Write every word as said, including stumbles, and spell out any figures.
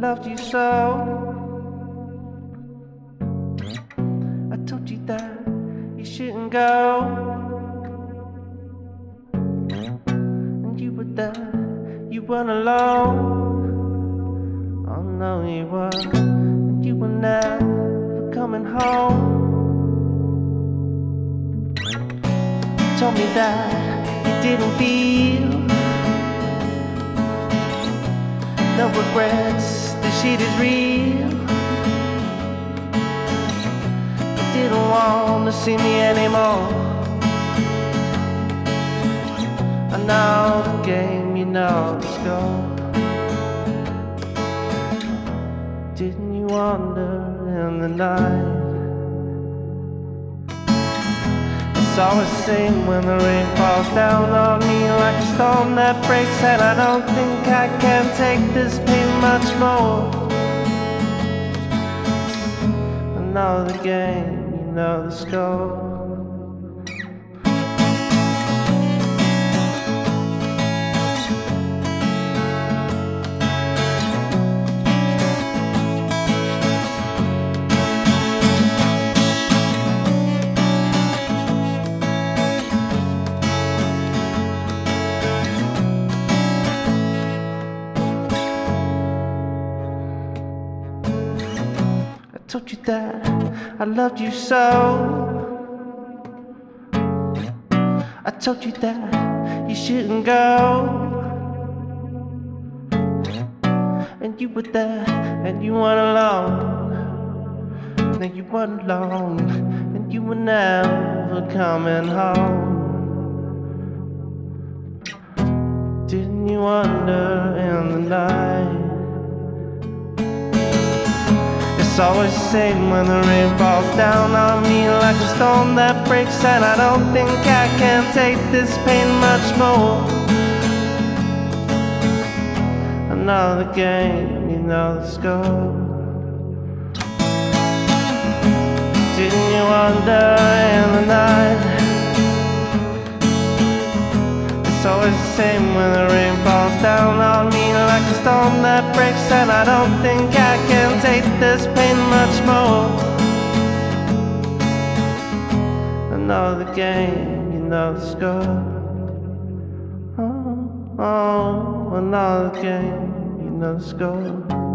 loved you so. I told you that you shouldn't go, and you were there, you weren't alone. Oh no, you weren't, and you were never coming home. You told me that you didn't feel no regrets, the shit is real. You didn't want to see me anymore. I know the game, you know the score. Didn't you wander in the night? It's always the same when the rain falls down on me like a storm that breaks, and I don't think I can take this pain much more. I know the game, you know the score. I told you that I loved you so. I told you that you shouldn't go, and you were there, and you weren't alone. No, you weren't alone, and you were never coming home. Didn't you wonder in the night? It's always the same when the rain falls down on me like a storm that breaks, and I don't think I can take this pain much more. I know the game, you know the score. Didn't you wonder in the night? It's always the same when the rain falls down on me like a storm that breaks, and I don't think I can take this pain much more. I know the game, you know the score. Oh, oh, I know the game, you know the score.